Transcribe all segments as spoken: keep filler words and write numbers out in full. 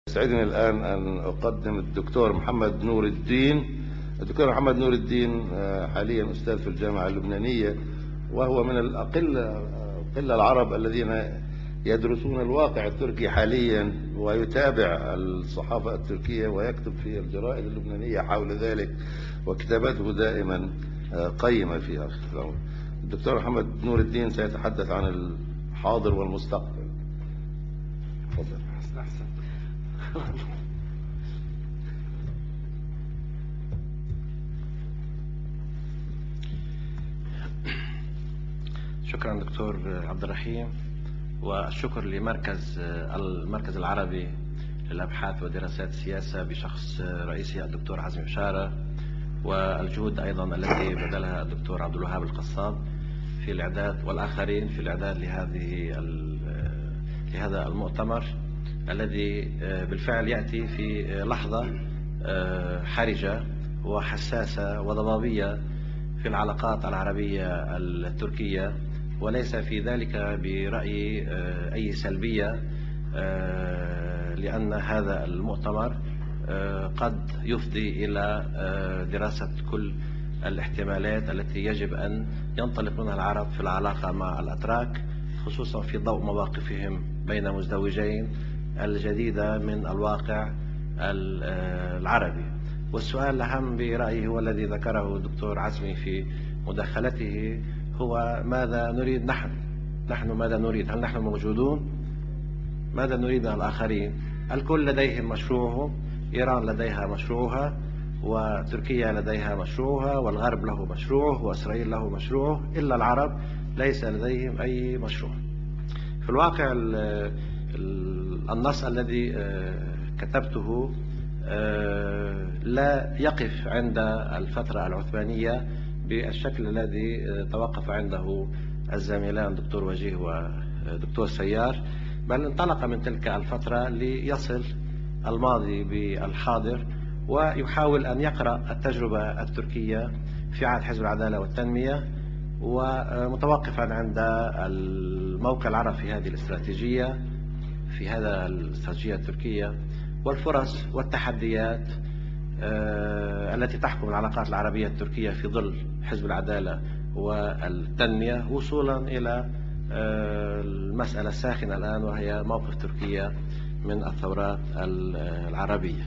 يسعدني الآن أن أقدم الدكتور محمد نور الدين. الدكتور محمد نور الدين حاليا أستاذ في الجامعة اللبنانية، وهو من الأقل قلة العرب الذين يدرسون الواقع التركي حاليا، ويتابع الصحافة التركية ويكتب في الجرائد اللبنانية حول ذلك، وكتاباته دائما قيمة فيها. الدكتور محمد نور الدين سيتحدث عن الحاضر والمستقبل. تفضل. شكرا دكتور عبد الرحيم، والشكر لمركز المركز العربي للأبحاث ودراسات السياسة بشخص رئيسي الدكتور عزمي بشارة، والجهود أيضا التي بذلها الدكتور عبد الوهاب القصاب في الإعداد، والآخرين في الإعداد لهذه لهذا المؤتمر الذي بالفعل يأتي في لحظة حرجة وحساسة وضبابية في العلاقات العربية التركية، وليس في ذلك برأي أي سلبية، لأن هذا المؤتمر قد يفضي إلى دراسة كل الاحتمالات التي يجب أن ينطلق منها العرب في العلاقة مع الأتراك، خصوصا في ضوء مواقفهم بين مزدوجين الجديدة من الواقع العربي. والسؤال الأهم برأيي هو الذي ذكره الدكتور عزمي في مداخلته، هو ماذا نريد نحن؟ نحن ماذا نريد؟ هل نحن موجودون؟ ماذا نريد من الآخرين؟ الكل لديهم مشروعهم، إيران لديها مشروعها، وتركيا لديها مشروعها، والغرب له مشروعه، وإسرائيل له مشروعه، إلا العرب ليس لديهم أي مشروع. في الواقع النص الذي كتبته لا يقف عند الفترة العثمانية بالشكل الذي توقف عنده الزميلان دكتور وجيه ودكتور سيار، بل انطلق من تلك الفترة ليصل الماضي بالحاضر، ويحاول أن يقرأ التجربة التركية في عهد حزب العدالة والتنمية، ومتوقفا عند الموقع العرب في هذه الاستراتيجية في هذا الاستراتيجية التركية، والفرص والتحديات التي تحكم العلاقات العربية التركية في ظل حزب العدالة والتنمية، وصولا إلى المسألة الساخنة الآن، وهي موقف تركيا من الثورات العربية.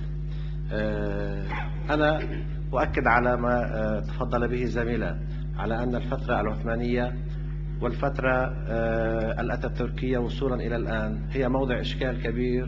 أنا أؤكد على ما تفضل به الزميلان، على أن الفترة العثمانية والفترة الأتاتوركية وصولا إلى الآن هي موضع إشكال كبير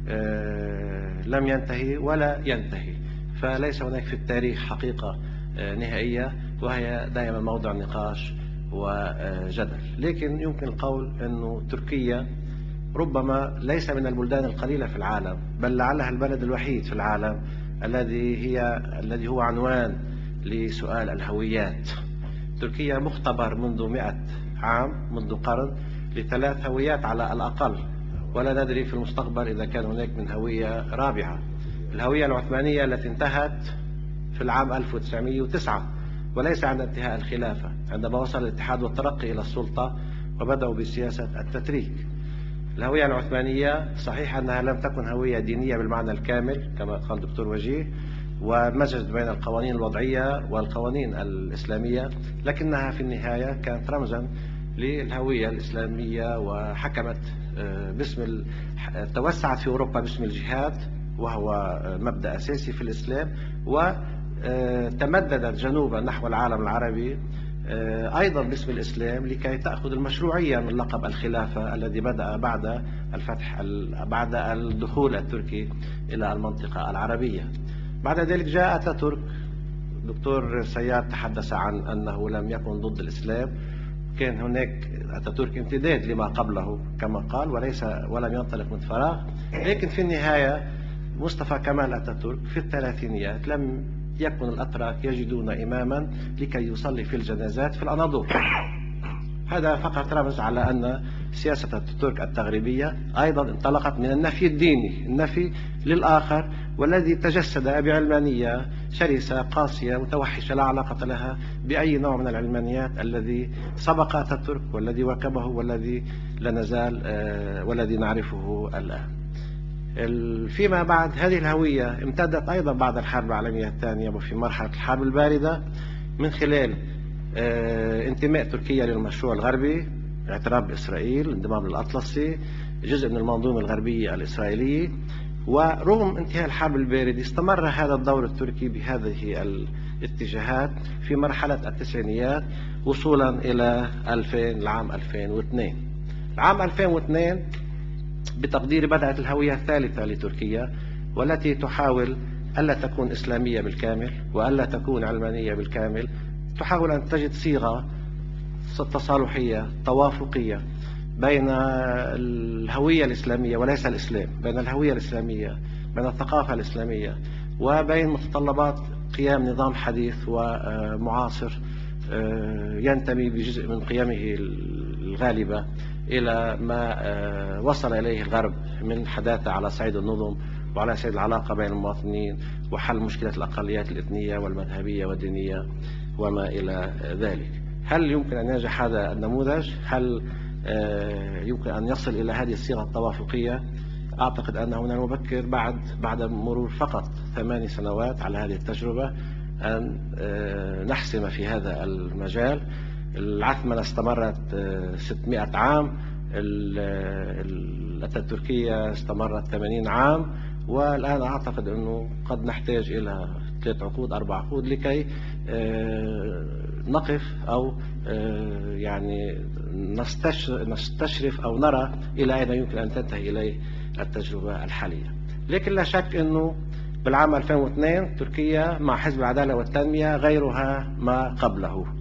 لم ينتهي ولا ينتهي، فليس هناك في التاريخ حقيقة نهائية، وهي دائما موضع نقاش وجدل. لكن يمكن القول أن تركيا ربما ليس من البلدان القليلة في العالم، بل لعلها البلد الوحيد في العالم الذي هي الذي هو عنوان لسؤال الهويات. تركيا مختبر منذ مئة عام، منذ قرن، لثلاث هويات على الأقل، ولا ندري في المستقبل إذا كان هناك من هوية رابعة. الهوية العثمانية التي انتهت في العام ألف وتسعمئة وتسعة، وليس عند انتهاء الخلافة، عندما وصل الاتحاد والترقي إلى السلطة وبدأوا بسياسة التتريك. الهوية العثمانية صحيح أنها لم تكن هوية دينية بالمعنى الكامل كما قال دكتور وجيه، ومزجت بين القوانين الوضعية والقوانين الإسلامية، لكنها في النهاية كانت رمزا للهوية الإسلامية، وحكمت باسم توسعت في أوروبا باسم الجهاد، وهو مبدأ أساسي في الإسلام، وتمددت جنوبا نحو العالم العربي أيضا باسم الإسلام، لكي تأخذ المشروعية من لقب الخلافة الذي بدأ بعد الفتح بعد الدخول التركي إلى المنطقة العربية. بعد ذلك جاء أتاتورك. دكتور سيار تحدث عن أنه لم يكن ضد الإسلام، كان هناك أتاتورك امتداد لما قبله كما قال، وليس ولم ينطلق من فراغ. لكن في النهاية مصطفى كمال أتاتورك في الثلاثينيات لم يكن الأتراك يجدون إماما لكي يصلي في الجنازات في الأناضول. هذا فقط رمز على أن سياسة أتاتورك التغريبية أيضا انطلقت من النفي الديني، النفي للآخر، والذي تجسد بعلمانية شرسة قاسية متوحشة لا علاقة لها بأي نوع من العلمانيات الذي سبق أتاتورك والذي واكبه والذي لا نزال والذي نعرفه الآن. فيما بعد هذه الهوية امتدت أيضا بعد الحرب العالمية الثانية وفي مرحلة الحرب الباردة من خلال انتماء تركيا للمشروع الغربي، اعتراف بإسرائيل، انضمام للأطلسي، جزء من المنظومة الغربية الإسرائيلية. ورغم انتهاء الحرب الباردة استمر هذا الدور التركي بهذه الاتجاهات في مرحلة التسعينيات وصولا إلى ألفين العام ألفين واثنين. العام ألفين واثنين بتقديري بدأت الهوية الثالثة لتركيا، والتي تحاول ألا تكون إسلامية بالكامل وألا تكون علمانية بالكامل، تحاول أن تجد صيغة تصالحية توافقية بين الهوية الإسلامية وليس الإسلام، بين الهوية الإسلامية، بين الثقافة الإسلامية، وبين متطلبات قيام نظام حديث ومعاصر ينتمي بجزء من قيمه الغالبة إلى ما وصل إليه الغرب من حداثة على صعيد النظم وعلى صعيد العلاقة بين المواطنين وحل مشكلة الأقليات الإثنية والمذهبية والدينية وما إلى ذلك. هل يمكن أن ينجح هذا النموذج؟ هل يمكن أن يصل إلى هذه الصيغة التوافقية؟ أعتقد أنه من المبكر بعد بعد مرور فقط ثماني سنوات على هذه التجربة أن نحسم في هذا المجال. العثمنة استمرت ستمائة عام، الأتاتوركية استمرت ثمانين عام، والآن أعتقد أنه قد نحتاج إلى ثلاث عقود أربع عقود لكي نقف أو يعني نستشرف أو نرى إلى أين يمكن أن تنتهي إليه التجربة الحالية. لكن لا شك أنه بالعام ألفين واثنين تركيا مع حزب العدالة والتنمية غيرها ما قبله.